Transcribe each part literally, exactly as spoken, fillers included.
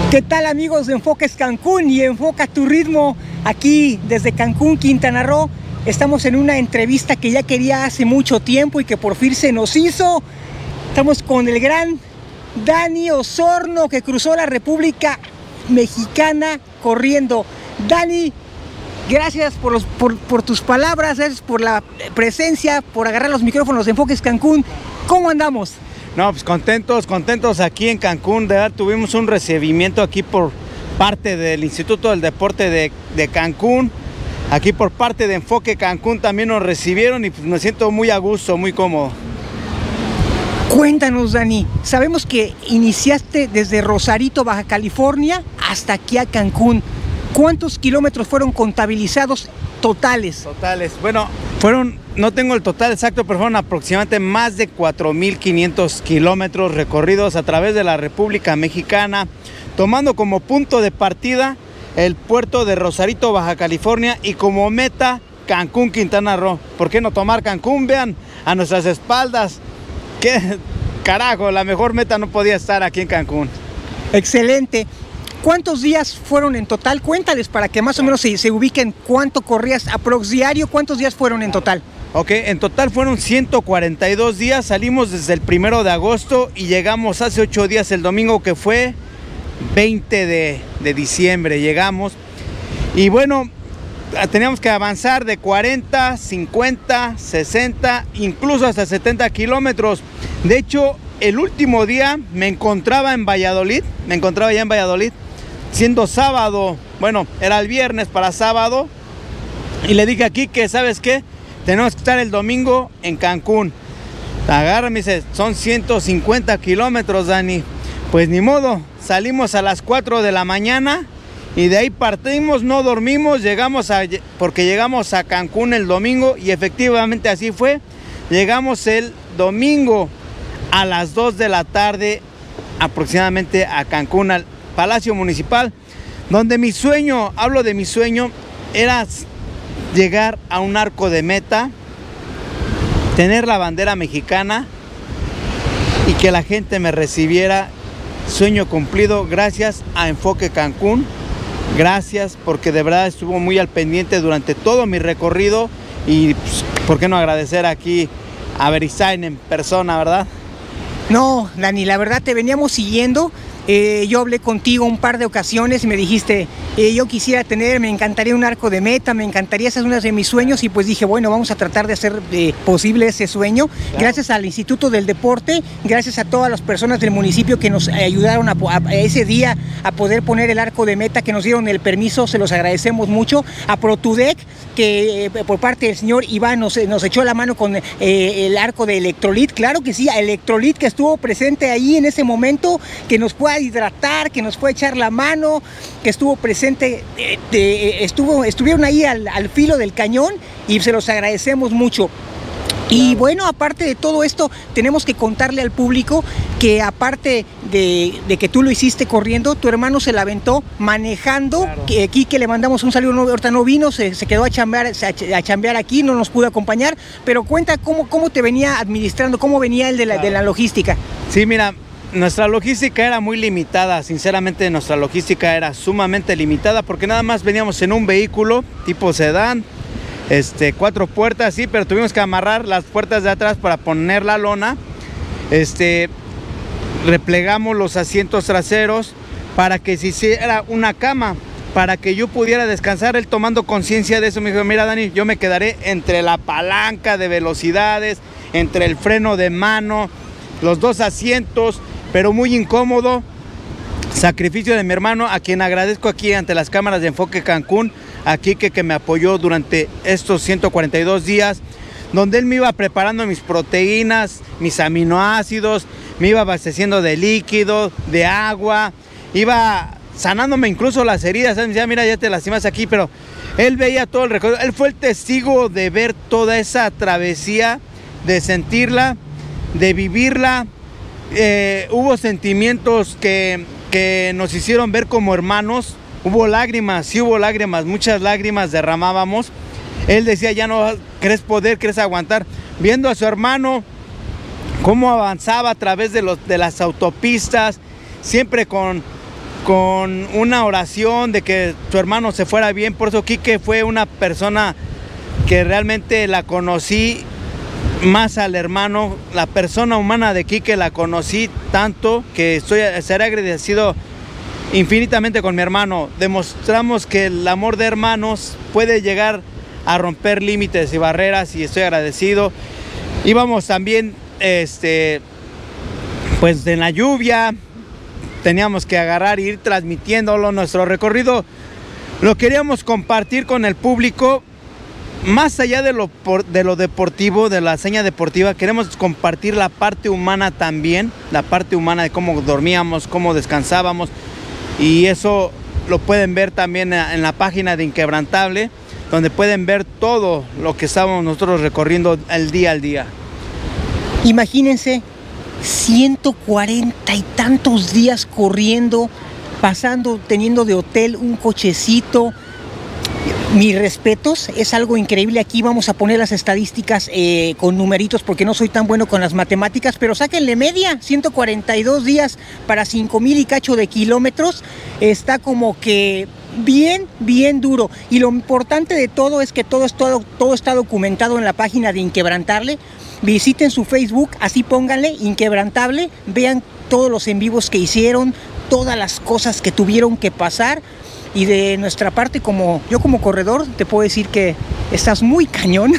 ¿Qué tal, amigos de Enfoques Cancún y Enfoca tu Ritmo? Aquí desde Cancún, Quintana Roo, estamos en una entrevista que ya quería hace mucho tiempo y que por fin se nos hizo. Estamos con el gran Dani Osorno, que cruzó la República Mexicana corriendo. Dani, gracias por, los, por, por tus palabras, gracias por la presencia, por agarrar los micrófonos de Enfoques Cancún. ¿Cómo andamos? No, pues contentos, contentos aquí en Cancún. De verdad, tuvimos un recibimiento aquí por parte del Instituto del Deporte de, de Cancún. Aquí por parte de Enfoque Cancún también nos recibieron y pues me siento muy a gusto, muy cómodo. Cuéntanos, Dani, sabemos que iniciaste desde Rosarito, Baja California, hasta aquí a Cancún. ¿Cuántos kilómetros fueron contabilizados totales? Totales, bueno, fueron, no tengo el total exacto, pero fueron aproximadamente más de cuatro mil quinientos kilómetros recorridos a través de la República Mexicana, tomando como punto de partida el puerto de Rosarito, Baja California, y como meta Cancún, Quintana Roo. ¿Por qué no tomar Cancún? Vean a nuestras espaldas. ¿Qué carajo? La mejor meta no podía estar aquí en Cancún. Excelente. ¿Cuántos días fueron en total? Cuéntales para que más o menos se, se ubiquen cuánto corrías aprox diario. ¿Cuántos días fueron en total? Ok, en total fueron ciento cuarenta y dos días. Salimos desde el primero de agosto y llegamos hace ocho días el domingo, que fue veinte de diciembre. Llegamos y bueno, teníamos que avanzar de cuarenta, cincuenta, sesenta, incluso hasta setenta kilómetros. De hecho, el último día me encontraba en Valladolid, me encontraba ya en Valladolid, siendo sábado, bueno, era el viernes para sábado, y le dije aquí que, ¿sabes qué? Tenemos que estar el domingo en Cancún. Agarra, me dice, son ciento cincuenta kilómetros, Dani. Pues ni modo, salimos a las cuatro de la mañana y de ahí partimos, no dormimos, llegamos a, porque llegamos a Cancún el domingo, y efectivamente así fue. Llegamos el domingo a las dos de la tarde aproximadamente a Cancún, al Palacio Municipal, donde mi sueño, hablo de mi sueño, era llegar a un arco de meta, tener la bandera mexicana y que la gente me recibiera. Sueño cumplido, gracias a Enfoque Cancún. Gracias, porque de verdad estuvo muy al pendiente durante todo mi recorrido, y pues, ¿por qué no agradecer aquí a Verisign en persona, verdad? No, Dani, la verdad te veníamos siguiendo. Eh, yo hablé contigo un par de ocasiones y me dijiste, eh, yo quisiera tener, me encantaría un arco de meta, me encantaría, esa es una de mis sueños, y pues dije, bueno, vamos a tratar de hacer eh, posible ese sueño. Claro. Gracias al Instituto del Deporte, gracias a todas las personas del municipio que nos ayudaron a, a, a ese día a poder poner el arco de meta, que nos dieron el permiso, se los agradecemos mucho. A Protudec, que eh, por parte del señor Iván nos, nos echó la mano con eh, el arco de Electrolit, claro que sí, a Electrolit, que estuvo presente ahí en ese momento, que nos pueda hidratar, que nos puede echar la mano, que estuvo presente, de, de, estuvo, estuvieron ahí al, al filo del cañón, y se los agradecemos mucho. Y bueno, aparte de todo esto, tenemos que contarle al público que aparte de, de que tú lo hiciste corriendo, tu hermano se la aventó manejando. Claro. Que aquí que le mandamos un saludo, no, ahorita no vino, se, se quedó a chambear, a chambear aquí, no nos pudo acompañar, pero cuenta cómo, cómo te venía administrando, cómo venía el de la, claro. de la logística. Sí, mira, nuestra logística era muy limitada, sinceramente nuestra logística era sumamente limitada, porque nada más veníamos en un vehículo tipo sedán, este, cuatro puertas, sí, pero tuvimos que amarrar las puertas de atrás para poner la lona, este, replegamos los asientos traseros para que se hiciera una cama, para que yo pudiera descansar. Él, tomando conciencia de eso, me dijo, mira, Dani, yo me quedaré entre la palanca de velocidades, entre el freno de mano, los dos asientos, pero muy incómodo. Sacrificio de mi hermano, a quien agradezco aquí ante las cámaras de Enfoque Cancún, aquí que, que me apoyó durante estos ciento cuarenta y dos días, donde él me iba preparando mis proteínas, mis aminoácidos, me iba abasteciendo de líquido, de agua, iba sanándome incluso las heridas. Él me decía, mira, ya te lastimas aquí, pero él veía todo el recorrido. Él fue el testigo de ver toda esa travesía, de sentirla, de vivirla. Eh, hubo sentimientos que, que nos hicieron ver como hermanos. Hubo lágrimas, sí hubo lágrimas, muchas lágrimas derramábamos. Él decía, ya no crees poder, crees aguantar, viendo a su hermano cómo avanzaba a través de, los, de las autopistas, siempre con, con una oración de que tu hermano se fuera bien. Por eso Quique fue una persona que realmente la conocí más al hermano, la persona humana de Quique la conocí tanto que estoy, seré agradecido infinitamente con mi hermano. Demostramos que el amor de hermanos puede llegar a romper límites y barreras y estoy agradecido. Íbamos también, este, pues en la lluvia, teníamos que agarrar e ir transmitiéndolo. Nuestro recorrido lo queríamos compartir con el público. Más allá de lo, de lo deportivo, de la hazaña deportiva, queremos compartir la parte humana también, la parte humana de cómo dormíamos, cómo descansábamos, y eso lo pueden ver también en la página de Inquebrantable, donde pueden ver todo lo que estábamos nosotros recorriendo el día al día. Imagínense, ciento cuarenta y tantos días corriendo, pasando, teniendo de hotel un cochecito. Mis respetos, es algo increíble. Aquí vamos a poner las estadísticas eh, con numeritos porque no soy tan bueno con las matemáticas, pero sáquenle media, ciento cuarenta y dos días para cinco mil y cacho de kilómetros, está como que bien, bien duro. Y lo importante de todo es que todo, es todo, todo está documentado en la página de Inquebrantable. Visiten su Facebook, así pónganle Inquebrantable, vean todos los en vivos que hicieron, todas las cosas que tuvieron que pasar. Y de nuestra parte, como yo como corredor, te puedo decir que estás muy cañón.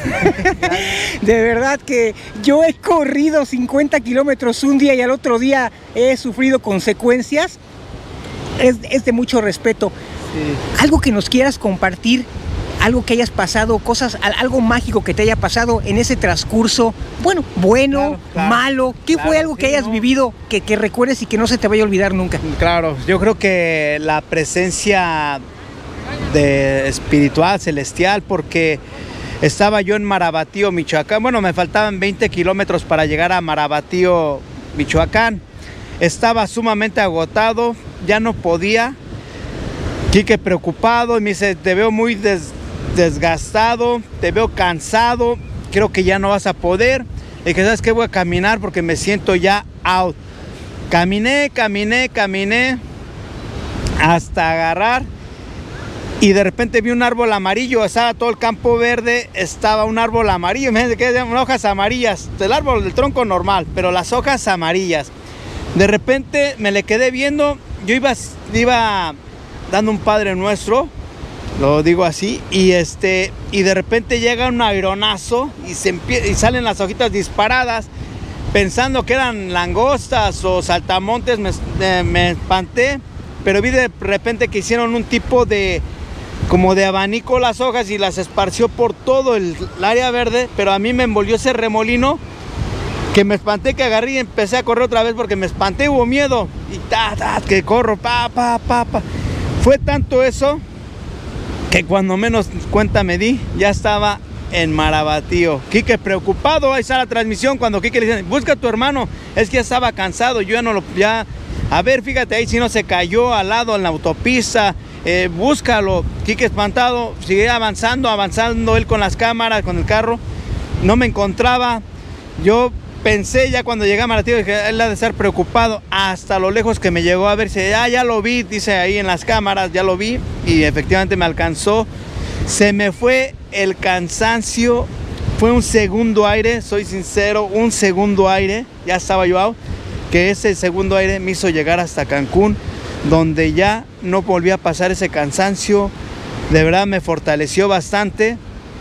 De verdad que yo he corrido cincuenta kilómetros un día y al otro día he sufrido consecuencias. Es, es de mucho respeto. Sí. Algo que nos quieras compartir, algo que hayas pasado, cosas, algo mágico que te haya pasado en ese transcurso, bueno, bueno, claro, claro, malo, ¿qué claro, fue algo sí, que hayas no. vivido que, que recuerdes y que no se te vaya a olvidar nunca? Claro, yo creo que la presencia de espiritual, celestial, porque estaba yo en Marabatío, Michoacán, bueno, me faltaban veinte kilómetros para llegar a Marabatío, Michoacán, estaba sumamente agotado, ya no podía. Quique preocupado y me dice, te veo muy des desgastado, te veo cansado, creo que ya no vas a poder. Y que sabes que voy a caminar porque me siento ya out. Caminé, caminé, caminé hasta agarrar y de repente vi un árbol amarillo, estaba todo el campo verde, estaba un árbol amarillo, me quedan hojas amarillas, el árbol del tronco normal, pero las hojas amarillas. De repente me le quedé viendo, yo iba, iba dando un Padre Nuestro, lo digo así, y este y de repente llega un aironazo y, se y salen las hojitas disparadas, pensando que eran langostas o saltamontes, me, eh, me espanté, pero vi de repente que hicieron un tipo de, como de abanico las hojas y las esparció por todo el, el área verde, pero a mí me envolvió ese remolino, que me espanté, que agarré y empecé a correr otra vez porque me espanté, hubo miedo, y ta, ta, que corro, pa, pa, pa, pa. Fue tanto eso que cuando menos cuenta me di, ya estaba en Marabatío. Quique preocupado, ahí está la transmisión, cuando Quique le dice, busca a tu hermano, es que ya estaba cansado, yo ya no lo, ya, a ver, fíjate ahí si no se cayó al lado en la autopista, eh, búscalo. Quique espantado, sigue avanzando, avanzando él con las cámaras, con el carro, no me encontraba. Yo pensé ya cuando llegué a Marabatío, dije, él ha de estar preocupado, hasta lo lejos que me llegó a ver, dice, ah, ya lo vi, dice ahí en las cámaras, ya lo vi, y efectivamente me alcanzó. Se me fue el cansancio, fue un segundo aire, soy sincero, un segundo aire, ya estaba yo out, que ese segundo aire me hizo llegar hasta Cancún, donde ya no volví a pasar ese cansancio, de verdad me fortaleció bastante.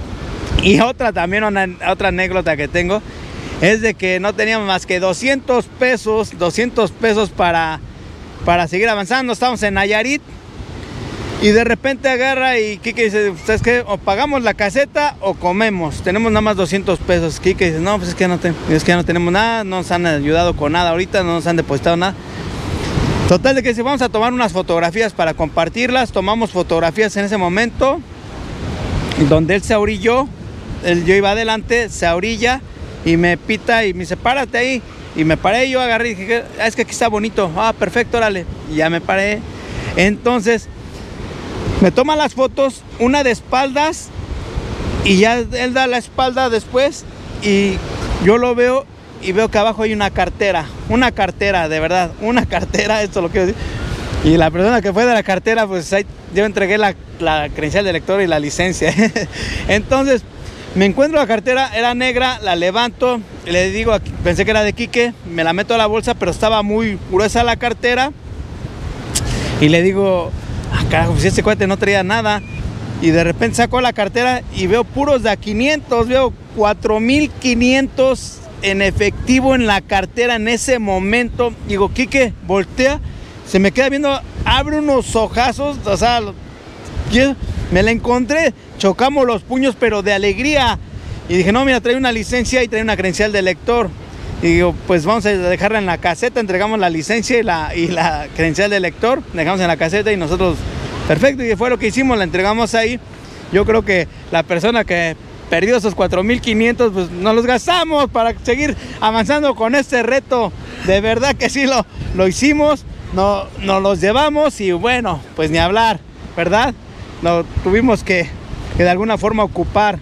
Y otra también, una, otra anécdota que tengo, es de que no teníamos más que doscientos pesos, doscientos pesos para, para seguir avanzando. Estamos en Nayarit y de repente agarra y Quique dice, ¿sabes qué? O pagamos la caseta o comemos. Tenemos nada más doscientos pesos. Quique dice, no, pues es que, no te, es que ya no tenemos nada, no nos han ayudado con nada ahorita, no nos han depositado nada. Total de que dice, vamos a tomar unas fotografías para compartirlas. Tomamos fotografías en ese momento, donde él se orilló, él, yo iba adelante, se orilla y me pita y me dice, párate ahí. Y me paré, yo agarré y dije, ah, es que aquí está bonito. Ah, perfecto, órale. Y ya me paré. Entonces, me toma las fotos, una de espaldas, y ya él da la espalda después, y yo lo veo, y veo que abajo hay una cartera. Una cartera, de verdad, una cartera, esto lo quiero decir. Y la persona que fue de la cartera, pues ahí yo entregué la, la credencial de lector y la licencia. Entonces, me encuentro la cartera, era negra, la levanto, le digo, pensé que era de Quique, me la meto a la bolsa, pero estaba muy gruesa la cartera. Y le digo, ah, carajo, pues este cuate no traía nada. Y de repente saco la cartera y veo puros de a quinientos, veo cuatro mil quinientos en efectivo en la cartera en ese momento. Digo, Quique, voltea, se me queda viendo, abre unos ojazos, o sea, yo me la encontré, chocamos los puños, pero de alegría. Y dije, no, mira, trae una licencia y trae una credencial de lector. Y digo, pues vamos a dejarla en la caseta, entregamos la licencia y la, y la credencial de lector, dejamos en la caseta y nosotros, perfecto, y fue lo que hicimos, la entregamos ahí. Yo creo que la persona que perdió esos cuatro mil quinientos, pues nos los gastamos para seguir avanzando con este reto. De verdad que sí lo, lo hicimos, no, nos los llevamos y bueno, pues ni hablar, ¿verdad? Lo tuvimos que, que de alguna forma ocupar.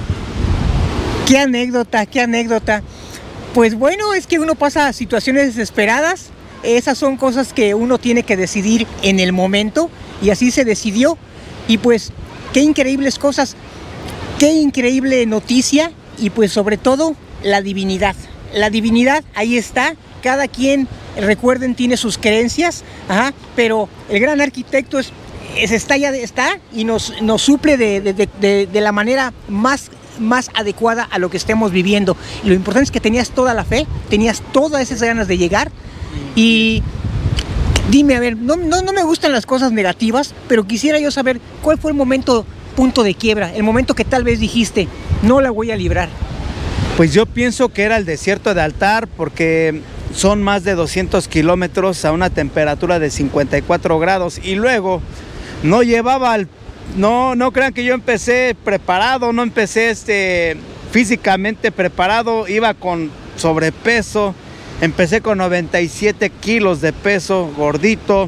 Qué anécdota, qué anécdota. Pues bueno, es que uno pasa situaciones desesperadas, esas son cosas que uno tiene que decidir en el momento y así se decidió. Y pues qué increíbles cosas, qué increíble noticia y pues sobre todo la divinidad. La divinidad ahí está, cada quien, recuerden, tiene sus creencias, ajá, pero el gran arquitecto es, es está ya está y nos, nos suple de, de, de, de la manera más más adecuada a lo que estemos viviendo. Y lo importante es que tenías toda la fe, tenías todas esas ganas de llegar. Y dime, a ver, no, no, no me gustan las cosas negativas, pero quisiera yo saber cuál fue el momento, punto de quiebra, el momento que tal vez dijiste, no la voy a librar. Pues yo pienso que era el desierto de Altar, porque son más de doscientos kilómetros a una temperatura de cincuenta y cuatro grados y luego no llevaba al No, no crean que yo empecé preparado, no empecé este, físicamente preparado, iba con sobrepeso, empecé con noventa y siete kilos de peso, gordito,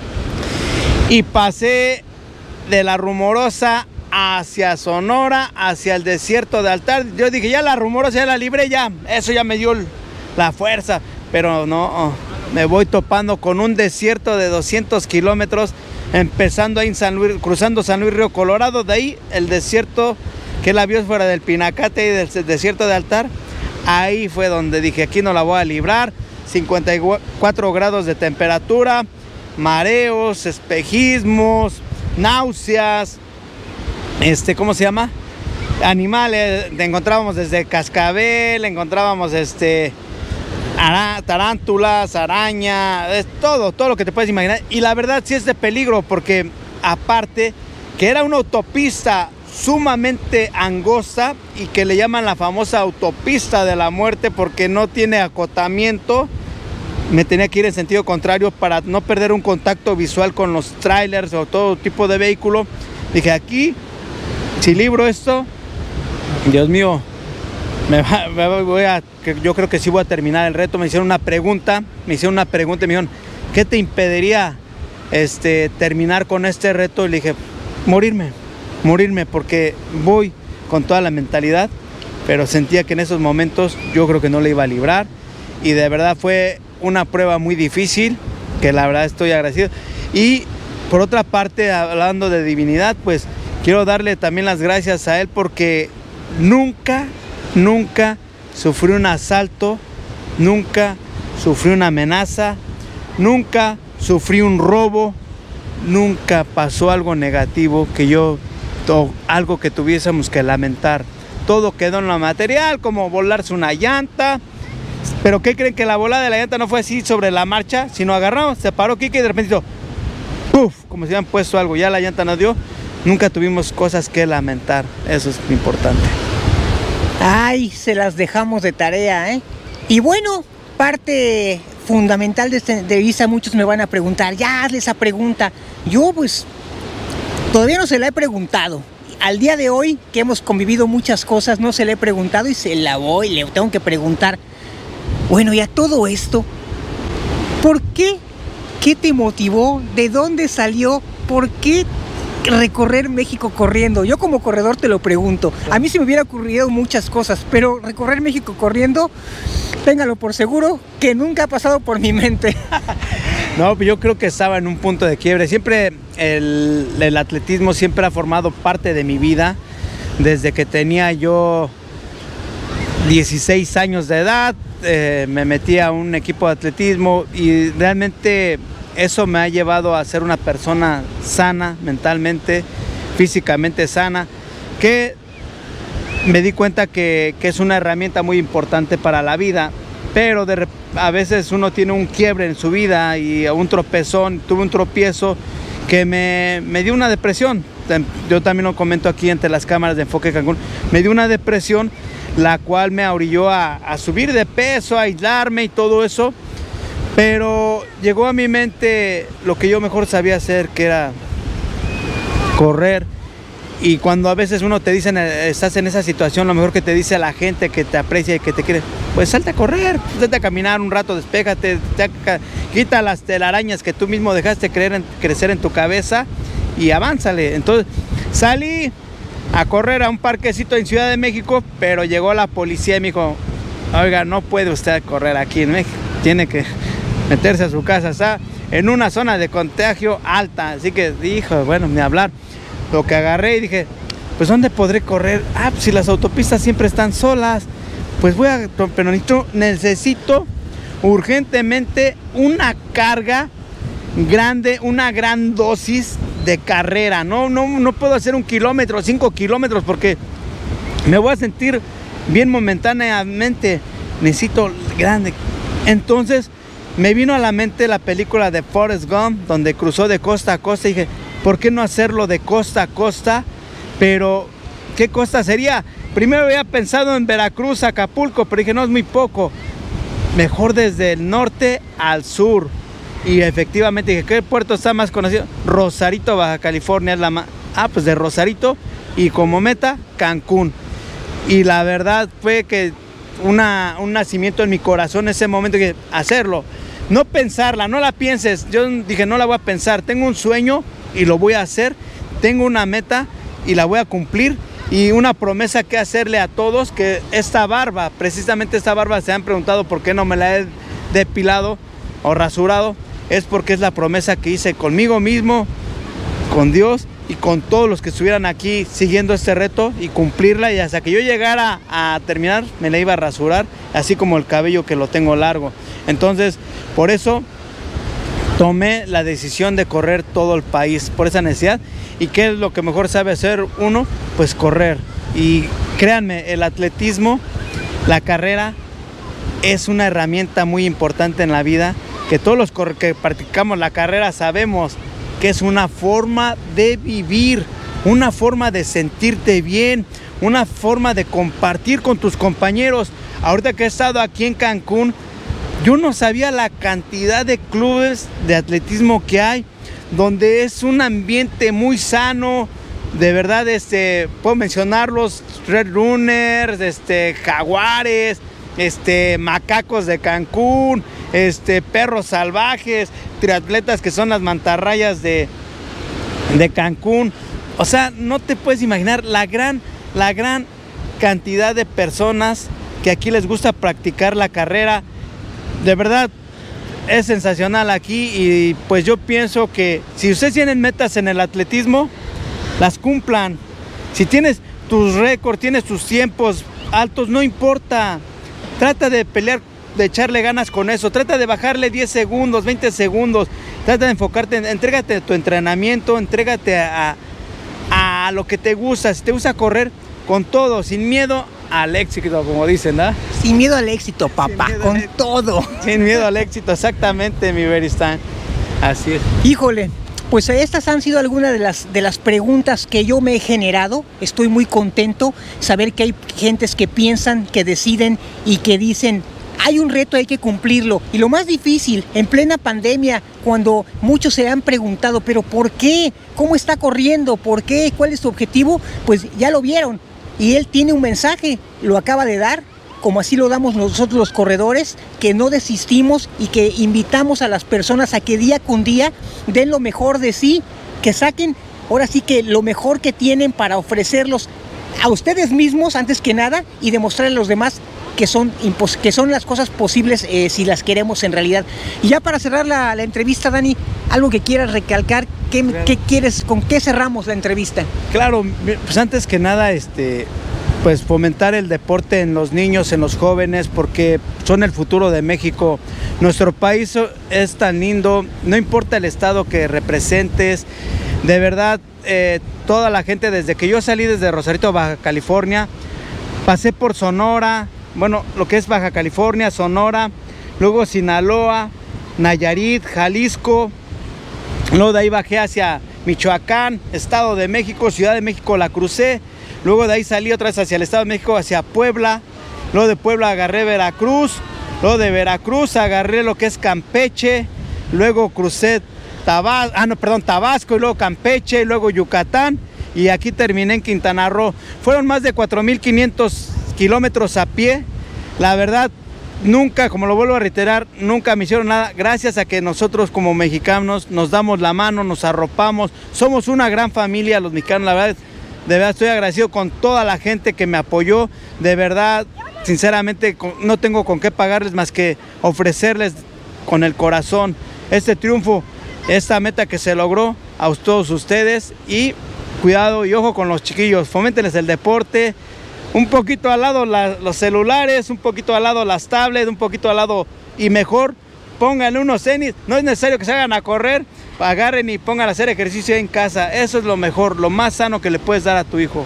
y pasé de La Rumorosa hacia Sonora, hacia el desierto de Altar. Yo dije, ya La Rumorosa ya la libré, ya, eso ya me dio la fuerza, pero no, me voy topando con un desierto de doscientos kilómetros, empezando ahí en San Luis, cruzando San Luis Río Colorado, de ahí el desierto, que es la biosfera del Pinacate y del desierto de Altar. Ahí fue donde dije, aquí no la voy a librar, cincuenta y cuatro grados de temperatura, mareos, espejismos, náuseas, este, ¿cómo se llama? Animales, encontrábamos desde cascabel, encontrábamos este... tarántulas, araña, es todo, todo lo que te puedes imaginar. Y la verdad sí es de peligro, porque aparte que era una autopista sumamente angosta y que le llaman la famosa autopista de la muerte porque no tiene acotamiento, me tenía que ir en sentido contrario para no perder un contacto visual con los trailers o todo tipo de vehículo. Dije, aquí, si libro esto, Dios mío, Me, va, me voy a, yo creo que sí voy a terminar el reto. Me hicieron una pregunta, me hicieron una pregunta y me dijeron, ¿qué te impediría este, terminar con este reto? Y le dije, morirme, morirme, porque voy con toda la mentalidad, pero sentía que en esos momentos yo creo que no le iba a librar. Y de verdad fue una prueba muy difícil, que la verdad estoy agradecido. Y por otra parte, hablando de divinidad, pues quiero darle también las gracias a él, porque nunca... Nunca sufrí un asalto, nunca sufrí una amenaza, nunca sufrí un robo, nunca pasó algo negativo que yo, o algo que tuviésemos que lamentar. Todo quedó en lo material, como volarse una llanta. Pero ¿qué creen? Que la volada de la llanta no fue así sobre la marcha, sino agarramos, se paró Quique y de repente hizo ¡puf! Como si hubieran puesto algo, ya la llanta nos dio. Nunca tuvimos cosas que lamentar, eso es importante. Ay, se las dejamos de tarea, ¿eh? Y bueno, parte fundamental de esta entrevista, muchos me van a preguntar, ya hazle esa pregunta. Yo pues todavía no se la he preguntado. Al día de hoy, que hemos convivido muchas cosas, no se la he preguntado y se la voy, le tengo que preguntar. Bueno, y a todo esto, ¿por qué? ¿Qué te motivó? ¿De dónde salió? ¿Por qué recorrer México corriendo? Yo como corredor te lo pregunto. A mí se me hubiera ocurrido muchas cosas, pero recorrer México corriendo, téngalo por seguro que nunca ha pasado por mi mente. No, yo creo que estaba en un punto de quiebre. Siempre el, el atletismo siempre ha formado parte de mi vida. Desde que tenía yo dieciséis años de edad, eh, me metí a un equipo de atletismo y realmente eso me ha llevado a ser una persona sana mentalmente, físicamente sana, que me di cuenta que, que es una herramienta muy importante para la vida, pero de, a veces uno tiene un quiebre en su vida y un tropezón, tuve un tropiezo que me, me dio una depresión. Yo también lo comento aquí entre las cámaras de Enfoque Cancún, me dio una depresión, la cual me orilló a, a subir de peso, a aislarme y todo eso, pero llegó a mi mente lo que yo mejor sabía hacer, que era correr. Y cuando a veces uno te dice, estás en esa situación, lo mejor que te dice la gente que te aprecia y que te quiere, pues salte a correr, salte a caminar un rato, despéjate, te, quita las telarañas que tú mismo dejaste creer en, crecer en tu cabeza y avánzale. Entonces salí a correr a un parquecito en Ciudad de México, pero llegó la policía y me dijo, oiga, no puede usted correr aquí en México, tiene que meterse a su casa, está en una zona de contagio alta, así que dijo, bueno, ni hablar. Lo que agarré y dije, pues ¿dónde podré correr? Ah, pues si las autopistas siempre están solas, pues voy a, pero necesito, necesito urgentemente una carga grande, una gran dosis de carrera. No, no, no puedo hacer un kilómetro, cinco kilómetros, porque me voy a sentir bien momentáneamente. Necesito grande. Entonces me vino a la mente la película de Forrest Gump, donde cruzó de costa a costa y dije, ¿por qué no hacerlo de costa a costa? Pero, ¿qué costa sería? Primero había pensado en Veracruz, Acapulco, pero dije, no, es muy poco. Mejor desde el norte al sur. Y efectivamente dije, ¿qué puerto está más conocido? Rosarito, Baja California es la más... Ah, pues de Rosarito y como meta, Cancún. Y la verdad fue que una, un nacimiento en mi corazón en ese momento, que hacerlo. No pensarla, no la pienses. Yo dije, no la voy a pensar. Tengo un sueño y lo voy a hacer. Tengo una meta y la voy a cumplir. Y una promesa que hacerle a todos, que esta barba, precisamente esta barba, se han preguntado por qué no me la he depilado o rasurado. Es porque es la promesa que hice conmigo mismo, con Dios y con todos los que estuvieran aquí siguiendo este reto, y cumplirla. Y hasta que yo llegara a terminar, me la iba a rasurar, así como el cabello que lo tengo largo. Entonces, por eso tomé la decisión de correr todo el país, por esa necesidad. ¿Y qué es lo que mejor sabe hacer uno? Pues correr. Y créanme, el atletismo, la carrera, es una herramienta muy importante en la vida, que todos los que practicamos la carrera sabemos que es una forma de vivir, una forma de sentirte bien, una forma de compartir con tus compañeros. Ahorita que he estado aquí en Cancún, yo no sabía la cantidad de clubes de atletismo que hay, donde es un ambiente muy sano. De verdad, este, puedo mencionarlos: Red Runners, este, Jaguares, este, Macacos de Cancún, este, Perros Salvajes, triatletas que son las mantarrayas de, de Cancún. O sea, no te puedes imaginar la gran, la gran cantidad de personas que aquí les gusta practicar la carrera. De verdad, es sensacional aquí. Y pues yo pienso que si ustedes tienen metas en el atletismo, las cumplan. Si tienes tus récords, tienes tus tiempos altos, no importa. Trata de pelear, de echarle ganas con eso. Trata de bajarle diez segundos, veinte segundos. Trata de enfocarte, en, entrégate a tu entrenamiento, entrégate a, a, a lo que te gusta. Si te gusta correr, con todo, sin miedo al éxito, como dicen, ¿no? Sin miedo al éxito, papá, con al... todo. Sin miedo al éxito, exactamente, mi Beristain. Así es. Híjole, pues estas han sido algunas de las, de las preguntas que yo me he generado. Estoy muy contento saber que hay gentes que piensan, que deciden y que dicen, hay un reto, hay que cumplirlo. Y lo más difícil, en plena pandemia, cuando muchos se han preguntado, ¿pero por qué? ¿Cómo está corriendo? ¿Por qué? ¿Cuál es su objetivo? Pues ya lo vieron. Y él tiene un mensaje, lo acaba de dar, como así lo damos nosotros los corredores, que no desistimos y que invitamos a las personas a que día con día den lo mejor de sí, que saquen ahora sí que lo mejor que tienen para ofrecerlos a ustedes mismos antes que nada, y demostrarle a los demás que son, que son las cosas posibles eh, si las queremos en realidad. Y ya para cerrar la, la entrevista, Dani, algo que quieras recalcar, ¿qué, claro. ¿qué quieres, con qué cerramos la entrevista? Claro, pues antes que nada, este, pues fomentar el deporte en los niños, en los jóvenes, porque son el futuro de México. Nuestro país es tan lindo, no importa el estado que representes, de verdad, eh, toda la gente, desde que yo salí desde Rosarito, Baja California, pasé por Sonora, bueno, lo que es Baja California, Sonora, luego Sinaloa, Nayarit, Jalisco, luego de ahí bajé hacia Michoacán, Estado de México, Ciudad de México la crucé, luego de ahí salí otra vez hacia el Estado de México, hacia Puebla, luego de Puebla agarré Veracruz, luego de Veracruz agarré lo que es Campeche, luego crucé Tabasco, ah no, perdón, Tabasco, y luego Campeche, y luego Yucatán, y aquí terminé en Quintana Roo. Fueron más de cuatro mil quinientos kilómetros a pie. La verdad, nunca, como lo vuelvo a reiterar, nunca me hicieron nada, gracias a que nosotros como mexicanos nos damos la mano, nos arropamos, somos una gran familia los mexicanos, la verdad, de verdad estoy agradecido con toda la gente que me apoyó, de verdad, sinceramente no tengo con qué pagarles más que ofrecerles con el corazón este triunfo, esta meta que se logró a todos ustedes. Y cuidado y ojo con los chiquillos, foméntenles el deporte, un poquito al lado la, los celulares, un poquito al lado las tablets, un poquito al lado, y mejor pónganle unos tenis, no es necesario que se hagan a correr, agarren y pongan a hacer ejercicio en casa, eso es lo mejor, lo más sano que le puedes dar a tu hijo.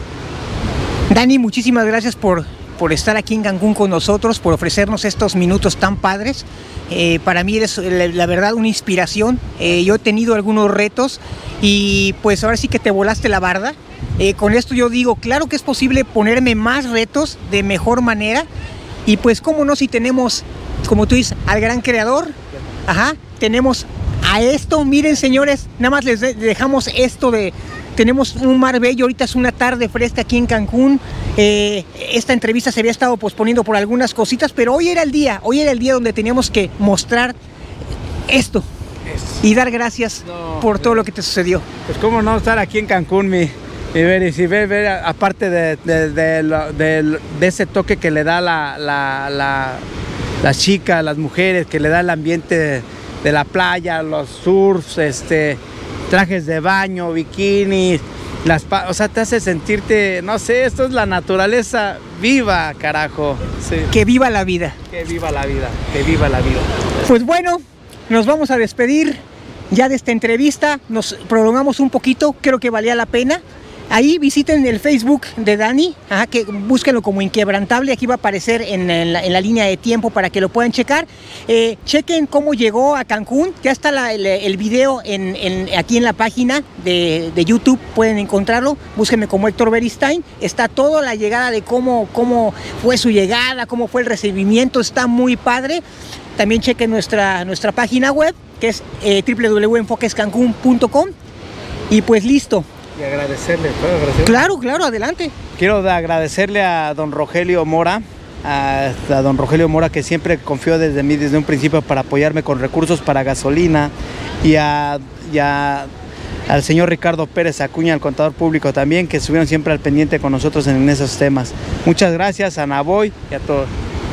Dani, muchísimas gracias por, por estar aquí en Cancún con nosotros, por ofrecernos estos minutos tan padres. Eh, para mí eres la, la verdad una inspiración. Eh, yo he tenido algunos retos y pues ahora sí que te volaste la barda. Eh, con esto yo digo, claro que es posible ponerme más retos de mejor manera, y pues cómo no, si tenemos, como tú dices, al gran creador, ajá, tenemos a esto. Miren, señores, nada más les de, dejamos esto de, tenemos un mar bello, ahorita es una tarde fresca aquí en Cancún. Eh, esta entrevista se había estado posponiendo por algunas cositas, pero hoy era el día, hoy era el día donde teníamos que mostrar esto y dar gracias no, por todo lo que te sucedió. Pues cómo no estar aquí en Cancún, mi, mi ver, y si ver, ver aparte de, de, de, de, de, de ese toque que le da la, la, la, las chicas, las mujeres, que le da el ambiente de, de la playa, los surfs, este, trajes de baño, bikinis, las, o sea, te hace sentirte, no sé, esto es la naturaleza viva, carajo. Sí. Que viva la vida. Que viva la vida, que viva la vida. Pues bueno, nos vamos a despedir ya de esta entrevista, nos prolongamos un poquito, creo que valía la pena. Ahí visiten el Facebook de Dani, ajá, que búsquenlo como Inquebrantable, aquí va a aparecer en, en, la, en la línea de tiempo para que lo puedan checar. Eh, chequen cómo llegó a Cancún, ya está la, el, el video en, en, aquí en la página de, de YouTube, pueden encontrarlo, búsquenme como Héctor Beristain, está toda la llegada de cómo, cómo fue su llegada, cómo fue el recibimiento, está muy padre. También chequen nuestra, nuestra página web, que es eh, w w w punto enfoques cancún punto com, y pues listo. Y agradecerle, ¿puedo agradecerle? Claro, claro, adelante. Quiero agradecerle a don Rogelio Mora, a, a don Rogelio Mora, que siempre confió desde mí, desde un principio, para apoyarme con recursos para gasolina, y, a, y a, al señor Ricardo Pérez Acuña, el contador público también, que estuvieron siempre al pendiente con nosotros en esos temas. Muchas gracias a Naboy y a todos.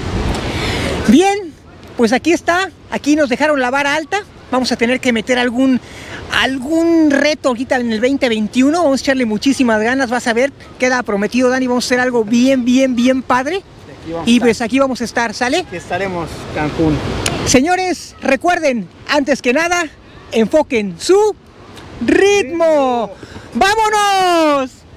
Bien, pues aquí está, aquí nos dejaron la vara alta. Vamos a tener que meter algún, algún reto ahorita en el veinte veintiuno. Vamos a echarle muchísimas ganas, vas a ver. Queda prometido, Dani, vamos a hacer algo bien, bien, bien padre. Y pues aquí vamos a estar, ¿sale? Aquí estaremos, Cancún. Señores, recuerden, antes que nada, enfoquen su ritmo. ¡Vámonos!